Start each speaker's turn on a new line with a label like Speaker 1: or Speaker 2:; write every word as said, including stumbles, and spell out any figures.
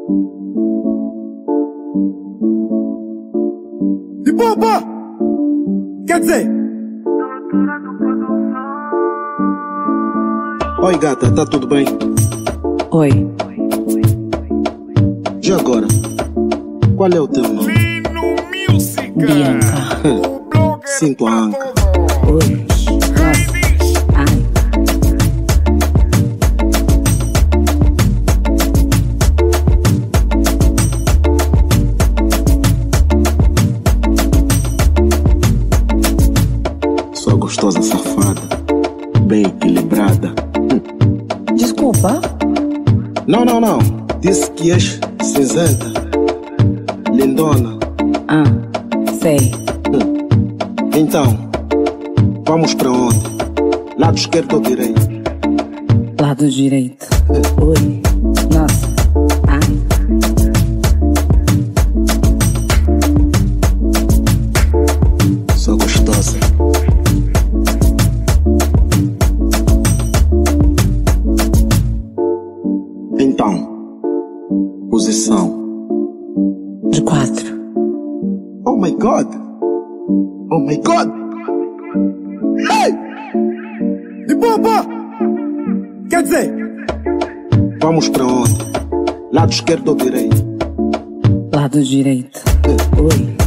Speaker 1: E bomba! Quer dizer?
Speaker 2: Oi gata, tá tudo bem?
Speaker 3: Oi.
Speaker 2: E agora? Qual é o teu nome?
Speaker 3: Bianca.
Speaker 2: Sinto a anca.
Speaker 3: Oi. Nossa. Ai.
Speaker 2: Sua gostosa safada, bem equilibrada.
Speaker 3: Desculpa.
Speaker 2: Não, não, não. Disse que és cinzenta, lindona.
Speaker 3: Ah, sei.
Speaker 2: Então, vamos pra onde? Lado esquerdo ou direito?
Speaker 3: Lado direito. Oi. Nossa. Ai.
Speaker 2: Sua gostosa. Então, posição.
Speaker 3: De quatro.
Speaker 2: Oh my God! Oh my God!
Speaker 1: Hey! E bomba! Quer dizer?
Speaker 2: Vamos pra onde? Lado esquerdo ou direito?
Speaker 3: Lado direito. Oi.